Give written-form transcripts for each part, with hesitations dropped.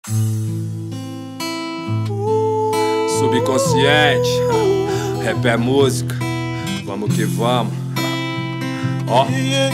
Subconsciente, rap é música, vamos que vamos. Ó.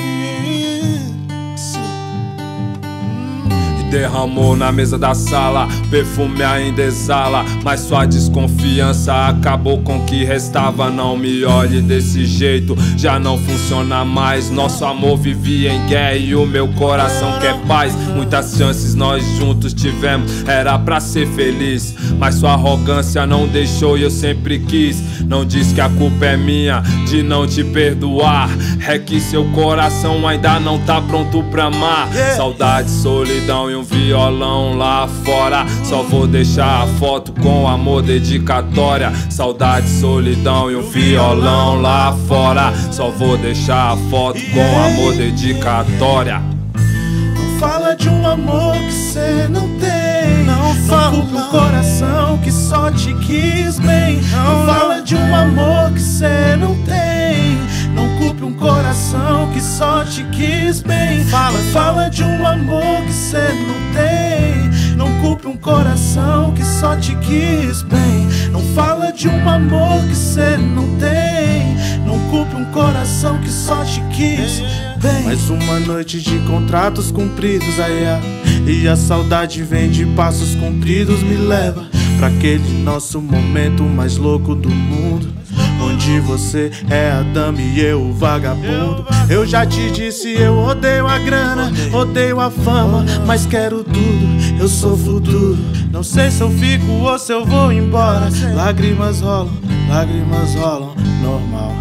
Derramou na mesa da sala, perfume ainda exala, mas sua desconfiança acabou com o que restava. Não me olhe desse jeito, já não funciona mais. Nosso amor vivia em guerra e o meu coração quer paz. Muitas chances nós juntos tivemos, era pra ser feliz, mas sua arrogância não deixou e eu sempre quis. Não diz que a culpa é minha de não te perdoar, é que seu coração ainda não tá pronto pra amar. Saudade, solidão e um violão lá fora, só vou deixar a foto com amor, dedicatória. Saudade, solidão e um violão lá fora, só vou deixar a foto com amor, dedicatória. Não fala de um amor que cê não tem, não culpa um coração que só te quis bem. Não fala de um amor que cê não tem, não culpe um coração que só te quis bem. Fala de um amor que cê não tem, não culpe um coração que só te quis bem. Não fala de um amor que cê não tem, não culpe um coração que só te quis bem. Mais uma noite de contratos cumpridos, e a saudade vem de passos compridos, me leva pra aquele nosso momento mais louco do mundo, onde você é a dama e eu o vagabundo. Eu já te disse, eu odeio a grana, odeio a fama, mas quero tudo, eu sou futuro. Não sei se eu fico ou se eu vou embora. Lágrimas rolam, normal,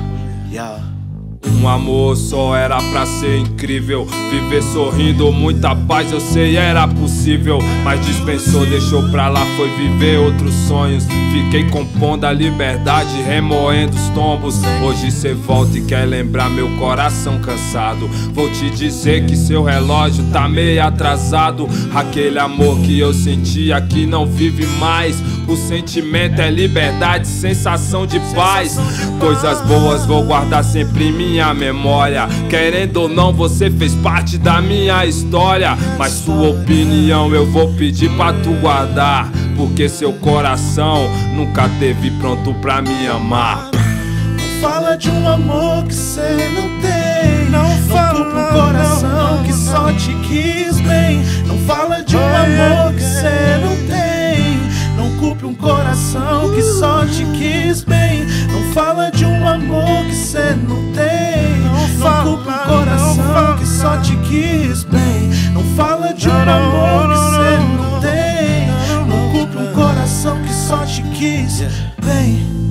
Um amor só era pra ser incrível, viver sorrindo, muita paz eu sei era possível, mas dispensou, deixou pra lá, foi viver outros sonhos. Fiquei compondo a liberdade, remoendo os tombos. Hoje cê volta e quer lembrar meu coração cansado. Vou te dizer que seu relógio tá meio atrasado. Aquele amor que eu sentia que não vive mais. O sentimento é liberdade, sensação de paz. Coisas boas vou guardar sempre em minha memória. Querendo ou não, você fez parte da minha história, mas sua opinião eu vou pedir pra tu guardar, porque seu coração nunca teve pronto pra me amar. Não fala de um amor que cê não tem, não culpa um coração que só te quis bem. Não fala de um amor que cê não tem, não culpe um coração que só te quis bem. Não fala de um amor que cê não tem, não culpe um coração que só te quis bem. Não fala de um amor que cê não tem, não culpe um coração que só te quis bem.